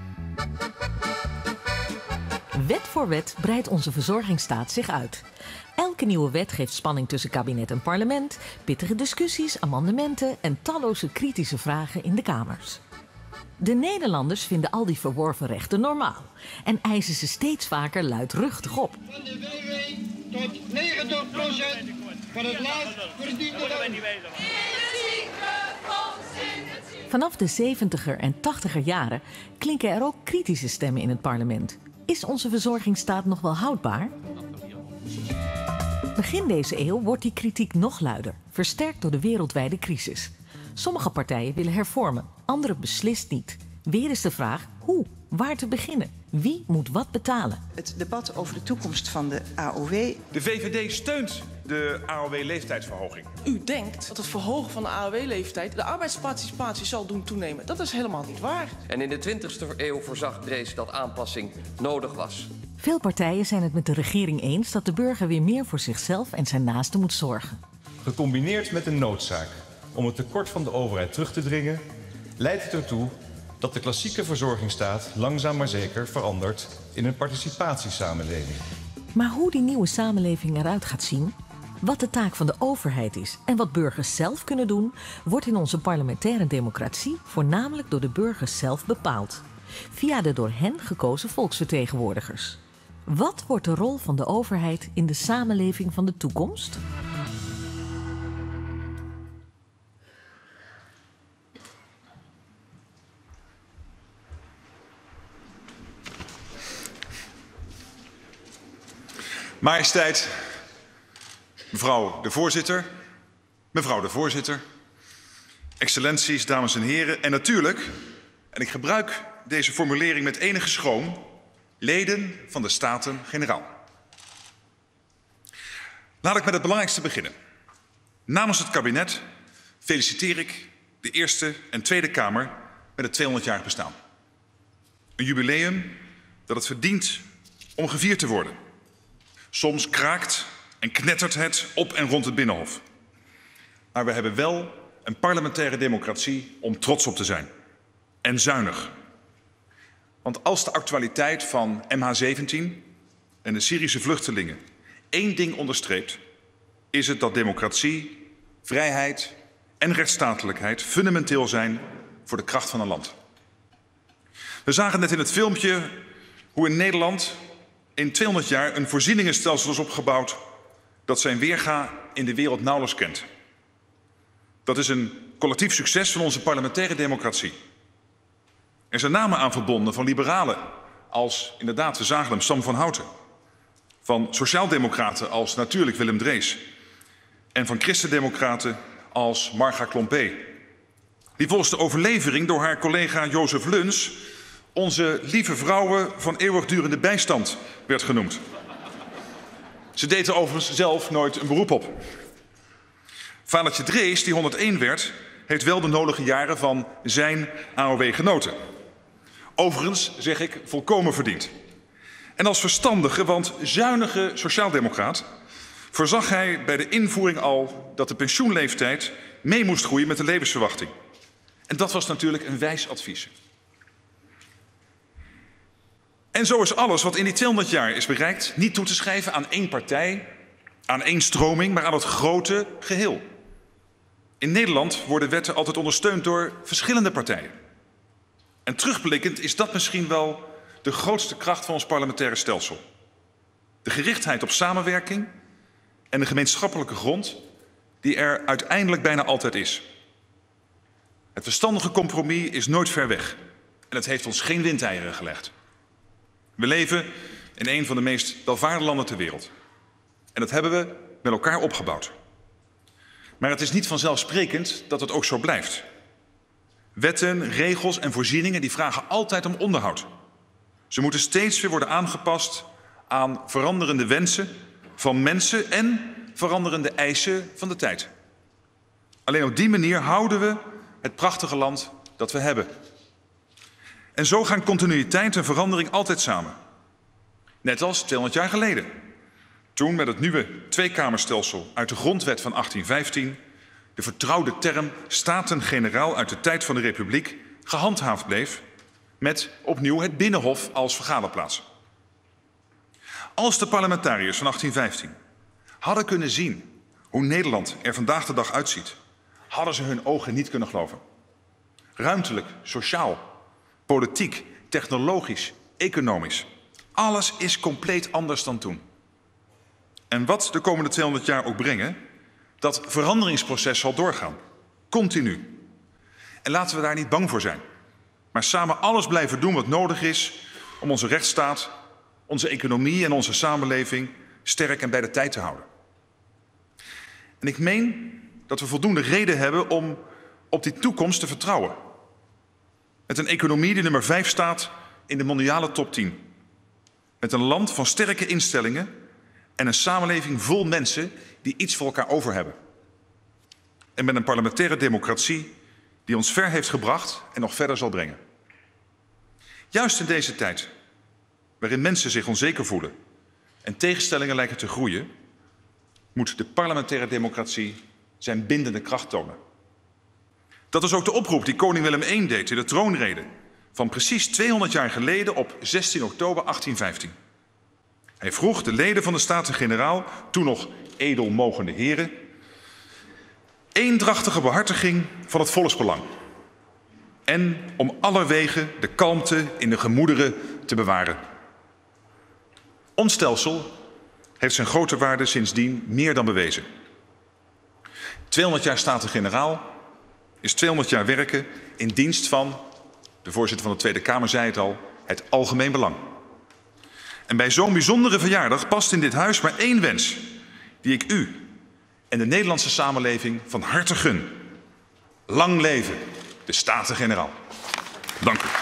Wet voor wet breidt onze verzorgingsstaat zich uit. Elke nieuwe wet geeft spanning tussen kabinet en parlement, pittige discussies, amendementen en talloze kritische vragen in de Kamers. De Nederlanders vinden al die verworven rechten normaal en eisen ze steeds vaker luidruchtig op. Van de B W tot negentig procent van het laatst verdiende loon. Vanaf de zeventiger en tachtiger jaren klinken er ook kritische stemmen in het parlement. Is onze verzorgingsstaat nog wel houdbaar? Begin deze eeuw wordt die kritiek nog luider, versterkt door de wereldwijde crisis. Sommige partijen willen hervormen, andere beslist niet. Weer is de vraag hoe, waar te beginnen? Wie moet wat betalen? Het debat over de toekomst van de A O W. De V V D steunt de A O W-leeftijdsverhoging. U denkt dat het verhogen van de A O W-leeftijd de arbeidsparticipatie zal doen toenemen. Dat is helemaal niet waar. En in de twintigste eeuw voorzag Drees dat aanpassing nodig was. Veel partijen zijn het met de regering eens dat de burger weer meer voor zichzelf en zijn naasten moet zorgen. Gecombineerd met een noodzaak om het tekort van de overheid terug te dringen, leidt het ertoe dat de klassieke verzorgingsstaat langzaam maar zeker verandert in een participatiesamenleving. Maar hoe die nieuwe samenleving eruit gaat zien, wat de taak van de overheid is en wat burgers zelf kunnen doen, wordt in onze parlementaire democratie voornamelijk door de burgers zelf bepaald. Via de door hen gekozen volksvertegenwoordigers. Wat wordt de rol van de overheid in de samenleving van de toekomst? Majesteit, mevrouw de voorzitter, mevrouw de voorzitter, excellenties, dames en heren en natuurlijk, en ik gebruik deze formulering met enige schroom, leden van de Staten-Generaal. Laat ik met het belangrijkste beginnen. Namens het kabinet feliciteer ik de Eerste en Tweede Kamer met het tweehonderdjarig bestaan. Een jubileum dat het verdient om gevierd te worden. Soms kraakt en knettert het op en rond het Binnenhof. Maar we hebben wel een parlementaire democratie om trots op te zijn. En zuinig. Want als de actualiteit van M H zeventien en de Syrische vluchtelingen één ding onderstreept, is het dat democratie, vrijheid en rechtsstatelijkheid fundamenteel zijn voor de kracht van een land. We zagen net in het filmpje hoe in Nederland in tweehonderd jaar een voorzieningenstelsel is opgebouwd dat zijn weerga in de wereld nauwelijks kent. Dat is een collectief succes van onze parlementaire democratie. Er zijn namen aan verbonden van liberalen als, inderdaad, we zagen hem, Sam van Houten. Van sociaaldemocraten als natuurlijk Willem Drees. En van christendemocraten als Marga Klompé. Die volgens de overlevering door haar collega Jozef Luns onze lieve vrouwen van eeuwigdurende bijstand werd genoemd. Ze deed er overigens zelf nooit een beroep op. Vadertje Drees, die honderdéén werd, heeft wel de nodige jaren van zijn A O W genoten. Overigens, zeg ik, volkomen verdiend. En als verstandige, want zuinige sociaaldemocraat voorzag hij bij de invoering al dat de pensioenleeftijd mee moest groeien met de levensverwachting. En dat was natuurlijk een wijs advies. En zo is alles wat in die tweehonderd jaar is bereikt niet toe te schrijven aan één partij, aan één stroming, maar aan het grote geheel. In Nederland worden wetten altijd ondersteund door verschillende partijen. En terugblikkend is dat misschien wel de grootste kracht van ons parlementaire stelsel. De gerichtheid op samenwerking en de gemeenschappelijke grond die er uiteindelijk bijna altijd is. Het verstandige compromis is nooit ver weg en het heeft ons geen windeieren gelegd. We leven in een van de meest welvarende landen ter wereld. En dat hebben we met elkaar opgebouwd. Maar het is niet vanzelfsprekend dat het ook zo blijft. Wetten, regels en voorzieningen die vragen altijd om onderhoud. Ze moeten steeds weer worden aangepast aan veranderende wensen van mensen en veranderende eisen van de tijd. Alleen op die manier houden we het prachtige land dat we hebben. En zo gaan continuïteit en verandering altijd samen. Net als tweehonderd jaar geleden. Toen met het nieuwe tweekamerstelsel uit de grondwet van achttien vijftien... de vertrouwde term Staten-Generaal uit de tijd van de Republiek gehandhaafd bleef, met opnieuw het Binnenhof als vergaderplaats. Als de parlementariërs van achttien vijftien hadden kunnen zien hoe Nederland er vandaag de dag uitziet, hadden ze hun ogen niet kunnen geloven. Ruimtelijk, sociaal, politiek, technologisch, economisch. Alles is compleet anders dan toen. En wat de komende tweehonderd jaar ook brengen, dat veranderingsproces zal doorgaan. Continu. En laten we daar niet bang voor zijn. Maar samen alles blijven doen wat nodig is om onze rechtsstaat, onze economie en onze samenleving sterk en bij de tijd te houden. En ik meen dat we voldoende reden hebben om op die toekomst te vertrouwen. Met een economie die nummer vijf staat in de mondiale top tien. Met een land van sterke instellingen en een samenleving vol mensen die iets voor elkaar over hebben. En met een parlementaire democratie die ons ver heeft gebracht en nog verder zal brengen. Juist in deze tijd, waarin mensen zich onzeker voelen en tegenstellingen lijken te groeien, moet de parlementaire democratie zijn bindende kracht tonen. Dat is ook de oproep die koning Willem de Eerste deed in de troonrede van precies tweehonderd jaar geleden op zestien oktober achttien vijftien. Hij vroeg de leden van de Staten-Generaal, toen nog edelmogende heren, eendrachtige behartiging van het volksbelang en om allerwege de kalmte in de gemoederen te bewaren. Ons stelsel heeft zijn grote waarde sindsdien meer dan bewezen. tweehonderd jaar Staten-Generaal is tweehonderd jaar werken in dienst van, de voorzitter van de Tweede Kamer zei het al, het algemeen belang. En bij zo'n bijzondere verjaardag past in dit huis maar één wens, die ik u en de Nederlandse samenleving van harte gun. Lang leven de Staten-Generaal. Dank u.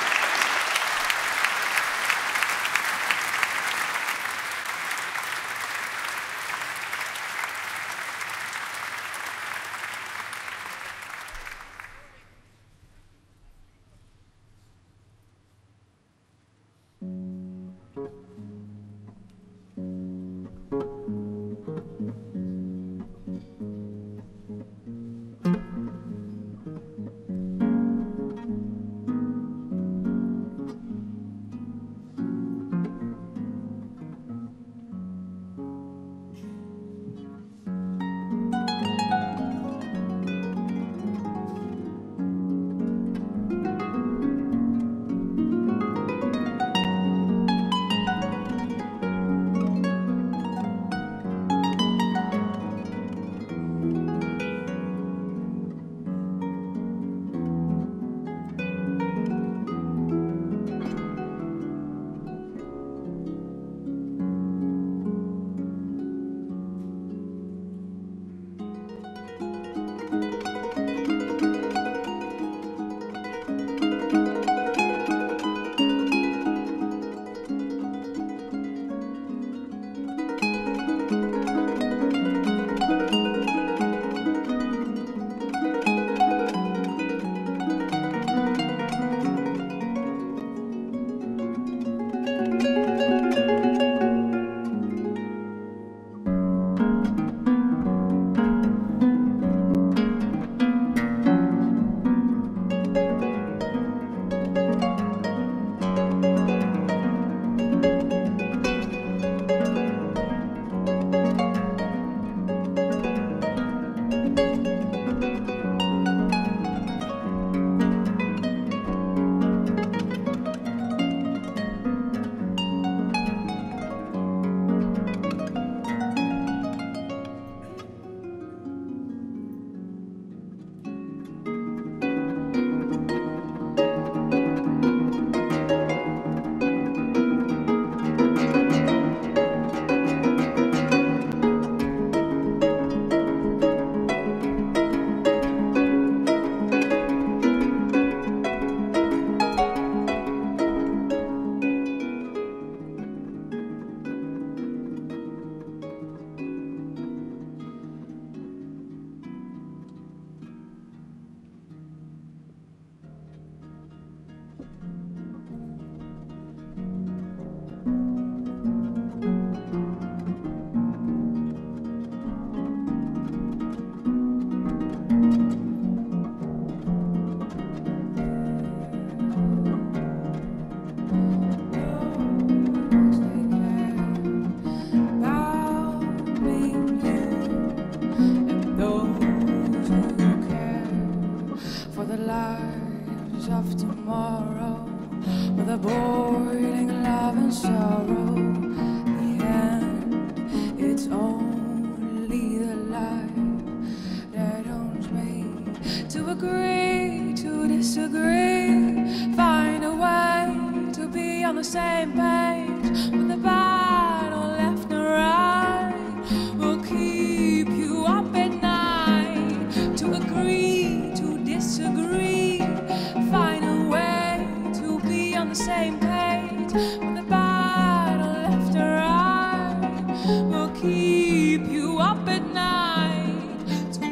for the lives of tomorrow, with a boiling love and sorrow. The end, it's only the life that owns me. To agree, to disagree, find a way to be on the same page. When the battle left and right will keep you up at night. To agree, to disagree, find a way to be on the same page. When the battle left and right will keep you up at night.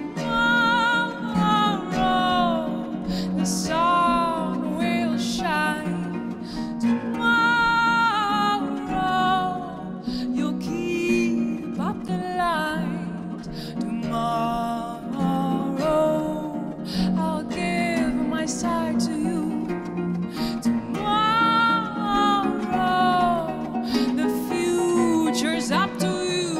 Tomorrow the sun will shine. Tomorrow you'll keep up the light. Tomorrow I'll give my side to you. Tomorrow the future's up to you.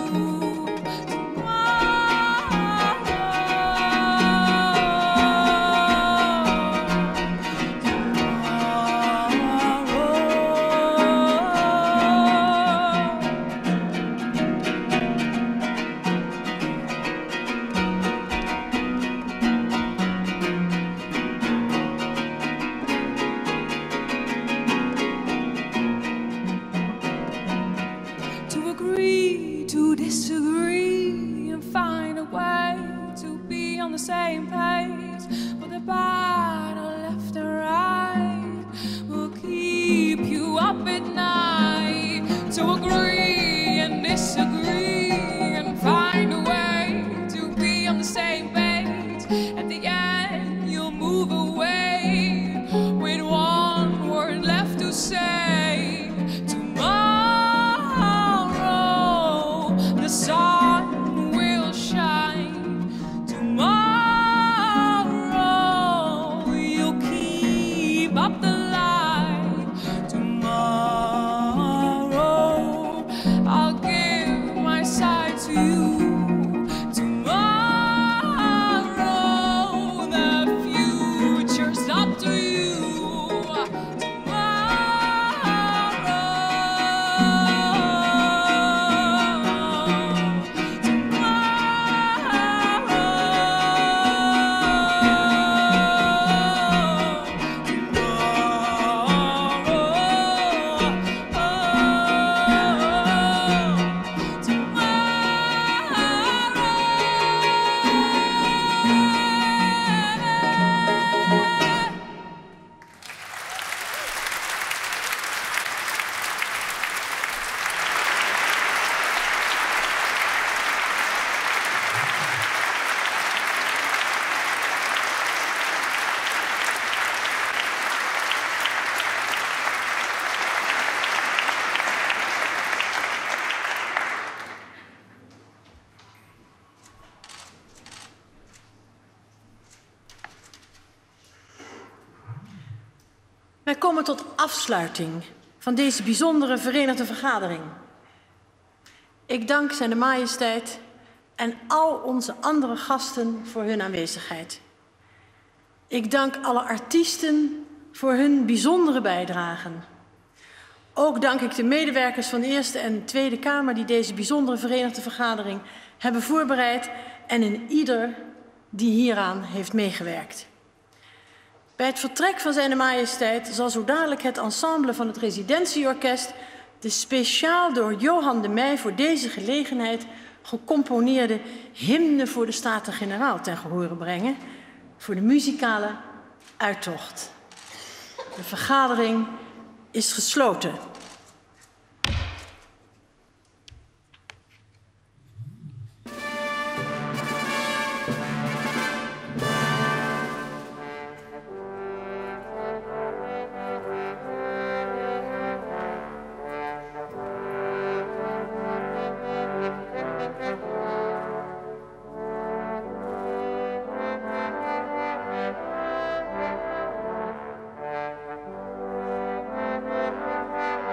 To agree, to disagree, and find a way to be on the same page. But the battle left and right will keep you up at night. To agree and disagree, and find a way to be on the same page. At the end, you'll move away with one word left to say. Tomorrow the sun will shine. Tomorrow you'll keep up the light. Tomorrow I'll give my side to you. Tomorrow the future's up to you. Wij komen tot afsluiting van deze bijzondere verenigde vergadering. Ik dank Zijne Majesteit en al onze andere gasten voor hun aanwezigheid. Ik dank alle artiesten voor hun bijzondere bijdragen. Ook dank ik de medewerkers van de Eerste en Tweede Kamer die deze bijzondere verenigde vergadering hebben voorbereid en in ieder die hieraan heeft meegewerkt. Bij het vertrek van Zijne Majesteit zal zo dadelijk het ensemble van het Residentieorkest de speciaal door Johan de Meij voor deze gelegenheid gecomponeerde hymne voor de Staten-Generaal ten gehore brengen voor de muzikale uittocht. De vergadering is gesloten. Thank you.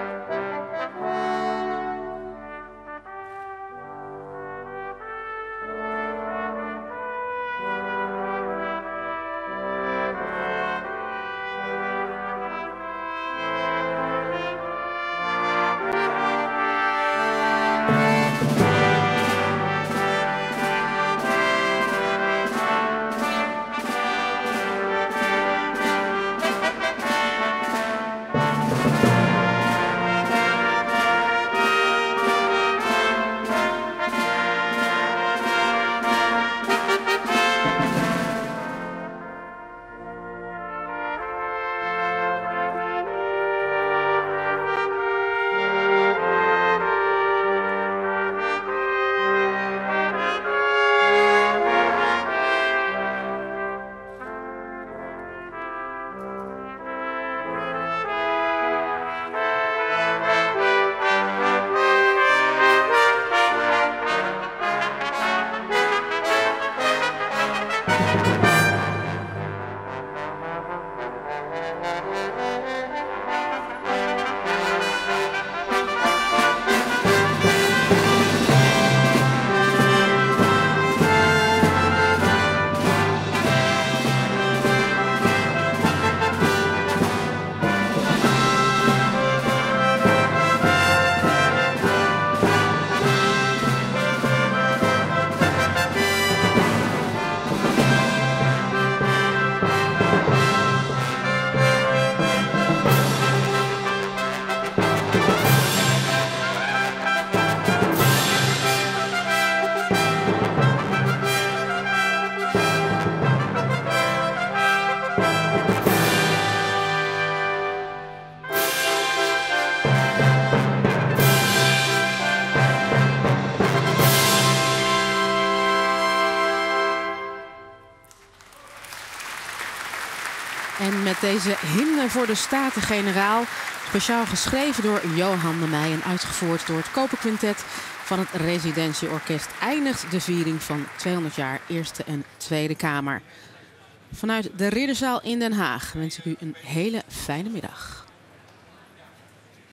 En met deze hymne voor de Staten-Generaal, speciaal geschreven door Johan de Meij en uitgevoerd door het Koperquintet van het Residentieorkest, eindigt de viering van tweehonderd jaar Eerste en Tweede Kamer. Vanuit de Ridderzaal in Den Haag wens ik u een hele fijne middag.